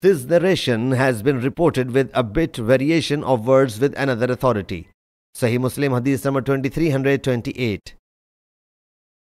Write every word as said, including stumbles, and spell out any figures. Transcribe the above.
This narration has been reported with a bit variation of words with another authority. Sahih Muslim Hadees number twenty-three twenty-eight.